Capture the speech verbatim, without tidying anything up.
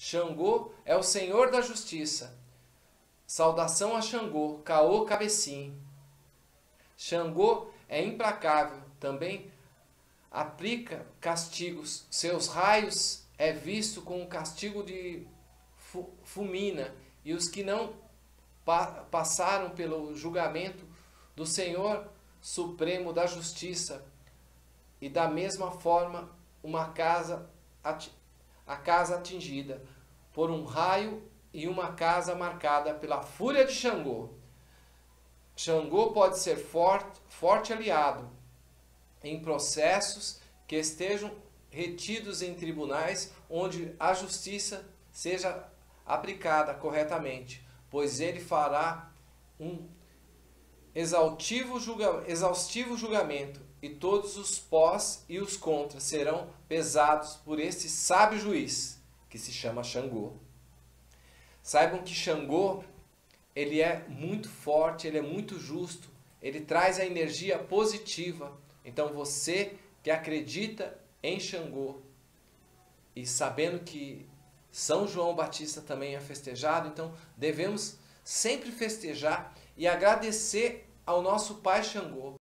Xangô é o Senhor da Justiça. Saudação a Xangô, Caô Cabecinho. Xangô é implacável, também aplica castigos. Seus raios é visto com o castigo de fulmina, e os que não pa passaram pelo julgamento do Senhor Supremo da Justiça, e da mesma forma uma casa a casa atingida por um raio e uma casa marcada pela fúria de Xangô. Xangô pode ser forte, forte aliado em processos que estejam retidos em tribunais onde a justiça seja aplicada corretamente, pois ele fará um exaustivo, julga, exaustivo julgamento, e todos os pós e os contras serão pesados por este sábio juiz, que se chama Xangô. Saibam que Xangô, ele é muito forte, ele é muito justo, ele traz a energia positiva. Então você que acredita em Xangô, e sabendo que São João Batista também é festejado, então devemos sempre festejar e agradecer ao nosso Pai Xangô.